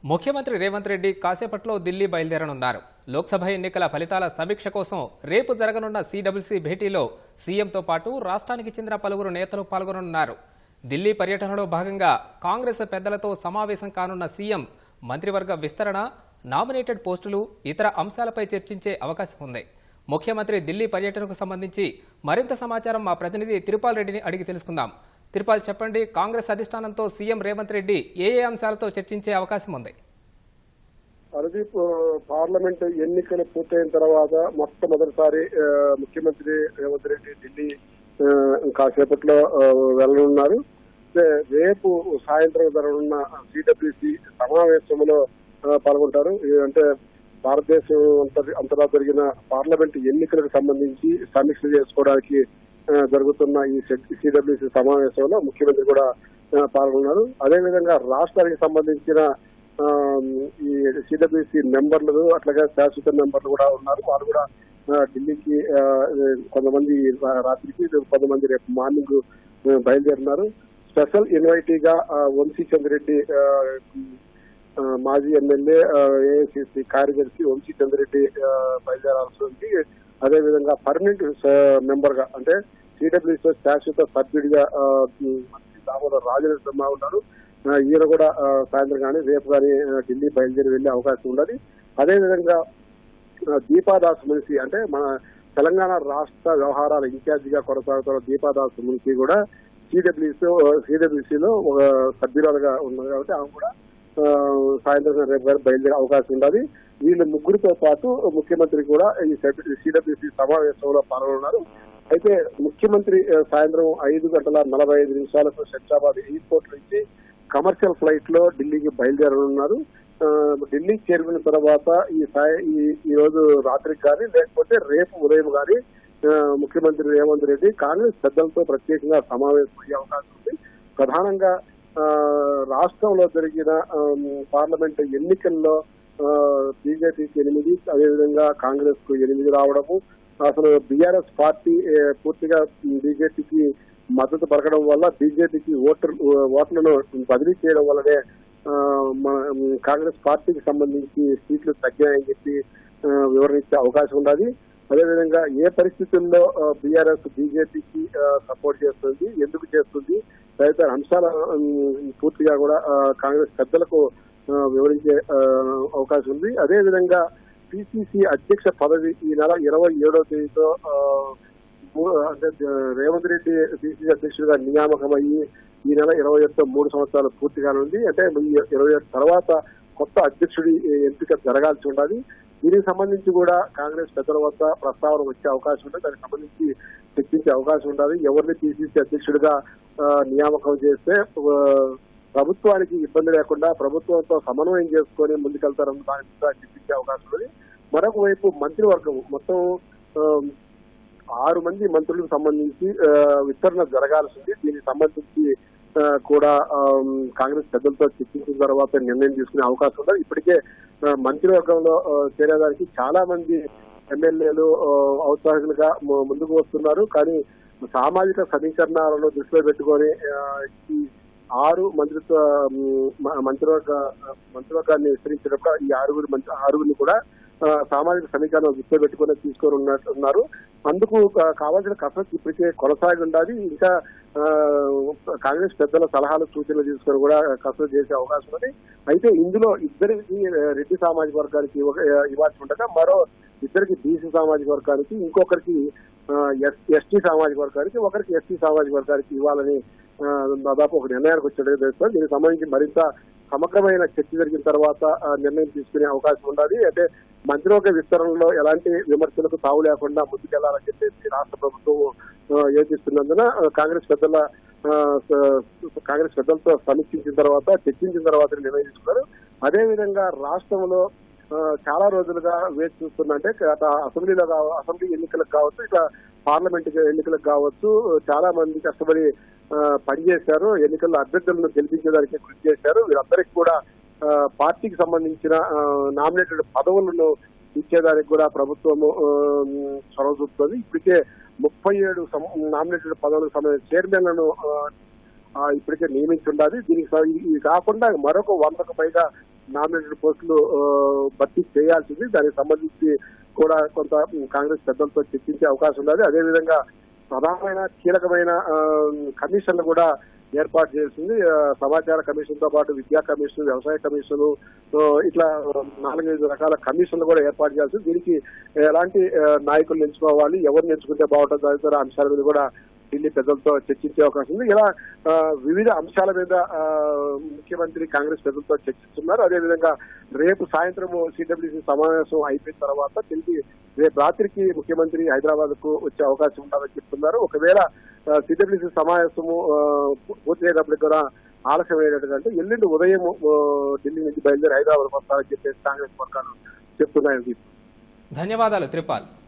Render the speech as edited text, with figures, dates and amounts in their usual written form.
ముఖ్యమంత్రి రేవంత్ రెడ్డి కాసేపట్లో ఢిల్లీ బయలుదేరనున్నారు. లోక్సభ ఎన్నికల ఫలితాల సమీక్ష కోసం రేపు జరగనున్న సిడబ్ల్యూసీ భేటీలో సీఎంతో పాటు రాష్ట్రానికి చెందిన పలువురు నేతలు పాల్గొననున్నారు. ఢిల్లీ పర్యటనలో భాగంగా కాంగ్రెస్ పెద్దలతో సమావేశం కానున్న సీఎం మంత్రివర్గ విస్తరణ, నామినేటెడ్ పోస్టులు, ఇతర అంశాలపై చర్చించే అవకాశం ఉంది. ముఖ్యమంత్రి ఢిల్లీ పర్యటనకు సంబంధించి మరింత సమాచారం మా ప్రతినిధి తిరుపాల్ రెడ్డిని అడిగి తెలుసుకుందాం. తిరుపాల్, చెప్పండి, కాంగ్రెస్ అధిష్టానంతో సీఎం రేవంత్ రెడ్డి ఏ అంశాలతో చర్చించే అవకాశం ఉంది? పార్లమెంట్ ఎన్నికలు పూర్తయిన తర్వాత మొట్టమొదటిసారి ముఖ్యమంత్రి రేవంత్ రెడ్డి ఢిల్లీ కాసేపట్లో వెళ్లనున్నారు. రేపు సాయంత్రం జరగనున్న సిడబ్ల్యూసీ సమావేశంలో పాల్గొంటారు. అంటే భారతదేశం అంతటా జరిగిన పార్లమెంట్ ఎన్నికలకు సంబంధించి సమీక్ష చేసుకోవడానికి జరుగుతున్న ఈ సిడబ్ల్యూసీ సమావేశంలో ముఖ్యమంత్రి కూడా పాల్గొన్నారు. అదేవిధంగా రాష్ట్రానికి సంబంధించిన ఈ సిడబ్ల్యూసీ మెంబర్లు, అట్లాగే శాశ్వత మెంబర్లు కూడా ఉన్నారు. వారు కూడా ఢిల్లీకి కొంతమంది రాత్రికి, కొంతమంది రేపు మార్నింగ్ బయలుదేరున్నారు. స్పెషల్ ఇన్వైటీగా వంశీచంద్రెడ్డి, మాజీ ఎమ్మెల్యే, ఏఐసిసి కార్యదర్శి వంశీచంద్రెడ్డి బయలుదేరాల్సి ఉంది. అదేవిధంగా పర్మనెంట్ మెంబర్ గా, అంటే సిడబ్ల్యూసీ శాశ్వత సభ్యుడిగా దామోదర్ రాజనరసింహ ఉన్నారు. ఈయన కూడా సాయంత్రం కానీ రేపు కానీ ఢిల్లీ బయలుదేరి వెళ్లే అవకాశం ఉన్నది. అదేవిధంగా దీపాదాస్ మున్షి, అంటే మన తెలంగాణ రాష్ట్ర వ్యవహారాల ఇన్ఛార్జిగా కొనసాగుతున్న దీపాదాస్ మున్షి కూడా సిడబ్ల్యూసీలో ఒక సభ్యురాలుగా ఉన్నది. కాబట్టి ఆమె కూడా సాయంత్రం రేపు గారు బయలుదేరే అవకాశం ఉన్నది. వీళ్ళు ముగ్గురితో పాటు ముఖ్యమంత్రి కూడా ఈ సిడబ్ల్యూసీ సమావేశంలో పాల్గొన్నారు. అయితే ముఖ్యమంత్రి సాయంత్రం 5:45 శంషాబాద్ ఎయిర్పోర్ట్ నుంచి కమర్షియల్ ఫ్లైట్ లో ఢిల్లీకి బయలుదేరనున్నారు. ఢిల్లీకి చేరుకున్న తర్వాత ఈ రోజు రాత్రికి కానీ లేకపోతే రేపు ఉదయం కానీ ముఖ్యమంత్రి రేవంత్ రెడ్డి కాంగ్రెస్ పెద్దలతో ప్రత్యేకంగా సమావేశం అయ్యే అవకాశం ఉంది. ప్రధానంగా రాష్ట్రంలో జరిగిన పార్లమెంట్ ఎన్నికల్లో బీజేపీకి 8, అదేవిధంగా కాంగ్రెస్ కు 8 రావడము, అసలు బీఆర్ఎస్ పార్టీ పూర్తిగా బీజేపీకి మద్దతు పలకడం వల్ల బీజేపీకి ఓట్లను బదిలీ చేయడం వల్లనే కాంగ్రెస్ పార్టీకి సంబంధించి సీట్లు తగ్గాయని చెప్పి వివరించే అవకాశం ఉన్నది. అదేవిధంగా ఏ పరిస్థితుల్లో బీఆర్ఎస్ బీజేపీకి సపోర్ట్ చేస్తుంది, ఎందుకు చేస్తుంది, తదితర అంశాల పూర్తిగా కూడా కాంగ్రెస్ పెద్దలకు వివరించే అవకాశం ఉంది. అదేవిధంగా పిసిసి అధ్యక్ష పదవి ఈ నెల 27వ తేదీతో అంటే రేవంత్ రెడ్డి పిసిసి అధ్యక్షుడిగా నియామకం అయ్యి ఈ నెల 27తో 3 సంవత్సరాలు పూర్తి కానుంది. అంటే 27 తర్వాత కొత్త అధ్యక్షుడి ఎంపిక జరగాల్సి ఉన్నది. దీనికి సంబంధించి కూడా కాంగ్రెస్ పెద్దల వద్ద ప్రస్తావన వచ్చే అవకాశం ఉంటుంది. దానికి సంబంధించి చర్చించే అవకాశం ఉండాలి. ఎవరిని పిసిసి అధ్యక్షుడిగా నియామకం చేస్తే ప్రభుత్వానికి ఇబ్బంది లేకుండా ప్రభుత్వంతో సమన్వయం చేసుకొని ముందుకెళ్తారన్న దాని మీద చర్చించే అవకాశం ఉంది. మరొక వైపు మంత్రివర్గం మొత్తం 6 మంది మంత్రులకు సంబంధించి విస్తరణ జరగాల్సింది. దీనికి సంబంధించి కూడా కాంగ్రెస్ పెద్దలతో చర్చించిన తర్వాత నిర్ణయం తీసుకునే అవకాశం ఉంది. ఇప్పటికే మంత్రివర్గంలో చేరేదానికి చాలా మంది ఎమ్మెల్యేలు ఔత్సాహికులుగా ముందుకు వస్తున్నారు. కానీ సామాజిక సమీకరణాలను దృష్టిలో పెట్టుకొని ఈ 6 మంత్రివర్గాన్ని విస్తరించినప్పుడు ఈ 6గురిని కూడా సామాజిక సమీకరణం దృష్టిలో పెట్టుకుని తీసుకొని ఉన్నారు. అందుకు కావాల్సిన కసరత్తు ఇప్పటికే కొనసాగి ఉండాలి. ఇంకా కాంగ్రెస్ పెద్దల సలహాలు, సూచనలు తీసుకొని కూడా కసరత్తు చేసే అవకాశం ఉంది. అయితే ఇందులో ఇద్దరికి రెడ్డి సామాజిక వర్గానికి ఇవ్వాల్సి ఉండగా మరో ఇద్దరికి బీసీ సామాజిక వర్గానికి, ఇంకొకరికి ఎస్టీ సామాజిక వర్గానికి, ఒకరికి ఎస్టీ సామాజిక వర్గానికి ఇవ్వాలని దాదాపు ఒక నిర్ణయానికి వచ్చేట్టుగా తెలుస్తుంది. దీనికి సంబంధించి మరింత సమగ్రమైన చర్చ జరిగిన తర్వాత నిర్ణయం తీసుకునే అవకాశం ఉండాలి. అంటే మంత్రివర్గ విస్తరణలో ఎలాంటి విమర్శలకు తావు లేకుండా ముందుకెళ్లాలని చెప్పేసి రాష్ట్ర ప్రభుత్వం యోచిస్తున్నందున కాంగ్రెస్ పెద్దలతో సమీక్షించిన తర్వాత, చర్చించిన తర్వాత నిర్ణయం తీసుకున్నారు. అదేవిధంగా రాష్ట్రంలో చాలా రోజులుగా వేచి చూస్తున్నంటే అసెంబ్లీ ఎన్నికలకు కావచ్చు, ఇట్లా పార్లమెంట్ ఎన్నికలకు కావచ్చు, చాలా మంది కష్టపడి పనిచేశారు. ఎన్నికల్లో అభ్యర్థులను గెలిపించడానికి కృషి చేశారు. వీరందరికీ కూడా పార్టీకి సంబంధించిన నామినేటెడ్ పదవులను ఇచ్చేదానికి కూడా ప్రభుత్వము చొరవ చూపుతుంది. ఇప్పటికే 37 నామినేటెడ్ పదవులకు సంబంధించిన చైర్మన్లను ఇప్పటికే నియమించి ఉండాలి. దీనికి కాకుండా మరొక 100కు పైగా నామినేటెడ్ పోస్టులు భర్తీ చేయాల్సింది. దానికి సంబంధించి కూడా కొంత కాంగ్రెస్ పెద్దలతో చర్చించే అవకాశం ఉన్నది. అదేవిధంగా ప్రధానమైన కీలకమైన కమిషన్లు కూడా ఏర్పాటు చేసింది. సమాచార కమిషన్ తో పాటు విద్యా కమిషన్, వ్యవసాయ కమిషన్, ఇట్లా 4-5 రకాల కమిషన్లు కూడా ఏర్పాటు చేయాల్సింది. దీనికి ఎలాంటి నాయకులు ఎంచుకోవాలి, ఎవరిని ఎంచుకుంటే బాగుంటుంది తదితర అంశాల మీద కూడా ఢిల్లీ పెద్దలతో చర్చించే అవకాశం ఉంది. ఇలా వివిధ అంశాల మీద ముఖ్యమంత్రి కాంగ్రెస్ పెద్దలతో చర్చిస్తున్నారు. అదేవిధంగా రేపు సాయంత్రం సిడబ్ల్యూసీ సమావేశం అయిపోయిన తర్వాత తిరిగి రేపు రాత్రికి ముఖ్యమంత్రి హైదరాబాద్ కు వచ్చే అవకాశం ఉంటుందని చెప్తున్నారు. ఒకవేళ సిడబ్ల్యూసీ సమావేశము పూర్తయ్యేటప్పటికి కూడా ఆలస్యం అయ్యేటంటే ఎల్లుండి ఉదయం ఢిల్లీ నుంచి బయలుదేరి హైదరాబాద్ వస్తారని చెప్పేసి కాంగ్రెస్ వర్గాలు చెప్తున్నాయని. ధన్యవాదాలు త్రిపాల్.